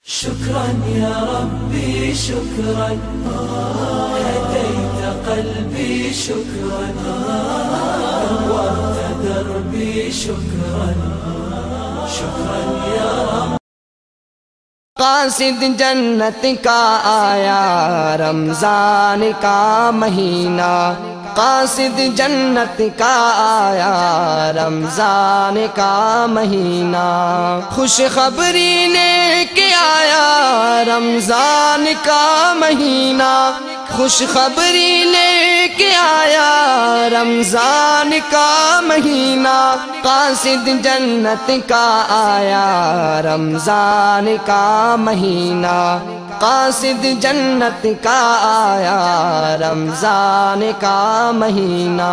شكرا يا ربي شكرا، هديت قلبي شكرا، نورت دربي شكرا، شكرا يا رب. قاصد جنت کا آیا رمضان کا مہینہ، قاصد جنت کا آیا رمضان کا مہینہ، خوشخبری لے کے آیا رمضان کا مہینہ، خوشخبری لے کے آیا رمضان کا مہینہ، قاصد جنت کا آیا رمضان کا مہینہ، قاصد جنت کا آیا رمضان کا مہینہ،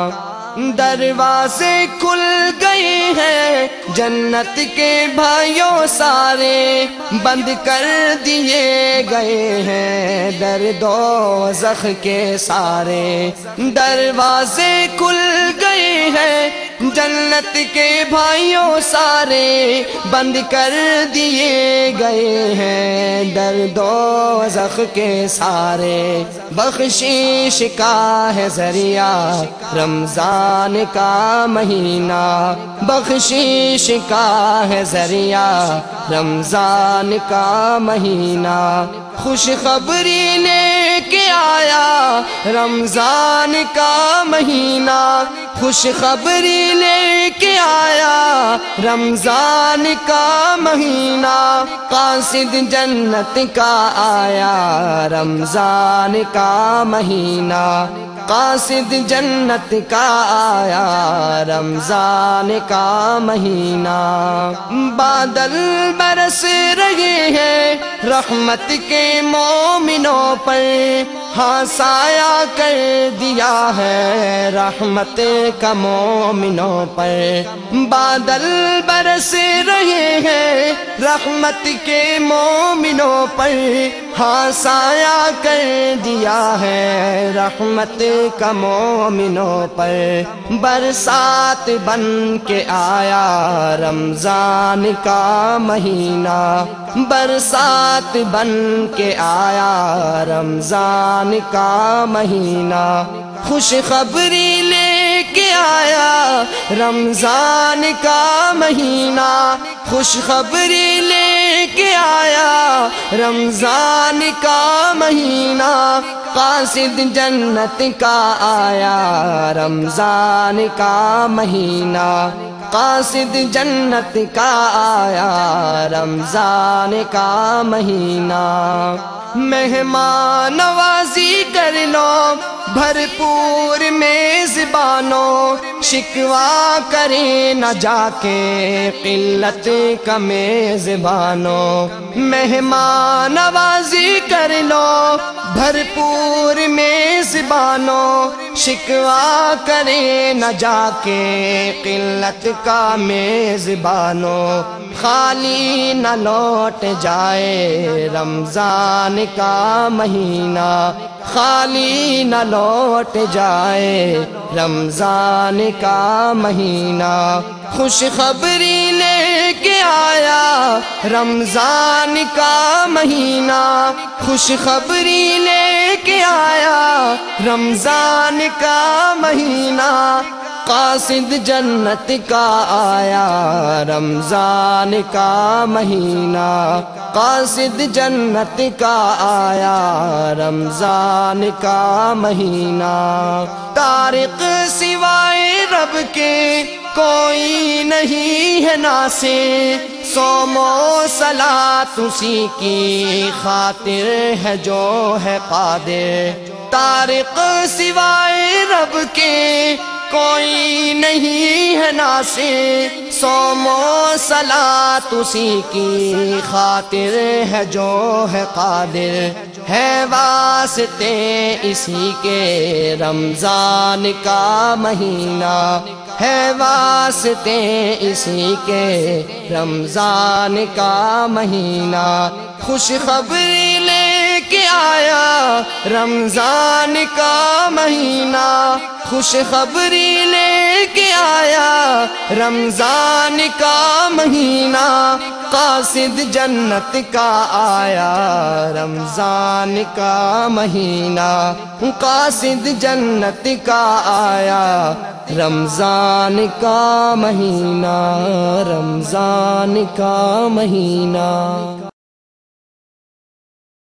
دروازے کھل گئے ہیں جنت کے بھائیوں سارے، بند کر دیے گئے ہیں در دوزخ کے سارے، دروازے کھل گئے ہیں جنت کے بھائیوں سارے، بند کر دیے گئے ہیں در دوزخ کے سارے، بخشش کا ہے ذریعہ رمضان کا مہینہ، بخشش کا ہے ذریعہ رمضان کا مہینہ، خوشخبری لے کے آیا رمضان کا مہینہ، خوشخبری لے کے آیا رمضان کا مہینہ، قاصد جنت کا آیا رمضان کا مہینہ، قاصد جنت کا آیا رمضان کا مہینہ، بادل برس رہے ہیں رحمت کے مومنوں پر، ہاں سایہ کر دیا ہے رحمت کا مومنوں پر، بادل برس رہے ہیں رحمت کے مومنوں پر، ہاں سایہ کر دیا ہے رحمت کا مومنوں پر، برسات بن کے آیا رمضان کا مہینہ، برسات بن کے آیا رمضان کا مہینہ، خوشخبری لے کے آیا رمضان کا مہینہ، خوشخبری لے کے آیا رمضان کا مہینہ، قاصد جنت کا آیا رمضان کا مہینہ، قاصد جنت کا آیا رمضان کا مہینہ، مہمان نوازی کر لو بھرپور میزبانوں، شکوا کرے نہ جا کے قلت کا میزبانوں، مہمان نوازی کر لو بھرپور میزبانوں، شکوا کرے نہ جا کے قلت کا میزبانوں، خالی نہ لوٹ جائے رمضان کا مہینہ، خالی نہ لوٹ جائے رمضان کا مہینہ، خوشخبری لے کے آیا رمضان کا مہینہ، خوشخبری لے کے آیا رمضان کا مہینہ، قاصد جنت کا آیا رمضان کا مہینہ، قاصد جنت کا آیا رمضان کا مہینہ، طارق سوائے رب کے کوئی نہیں ہے ناصر، صوم و صلاۃ اسی کی خاطر ہے جو ہے قادر، طارق سوائے رب کے کوئی نہیں ہے ناصر، صوم و صلاۃ اسی کی خاطر ہے جو ہے قادر، ہے واسطے اسی کے رمضان کا مہینہ، ہے واسطے اسی کے رمضان کا مہینہ، خوشخبری لے کے آیا رمضان کا مہینہ، خوشخبری لے کے آیا رمضان کا مہینہ، قاصد جنت کا آیا رمضان کا مہینہ، قاصد جنت کا آیا رمضان کا مہینہ، رمضان کا مہینہ۔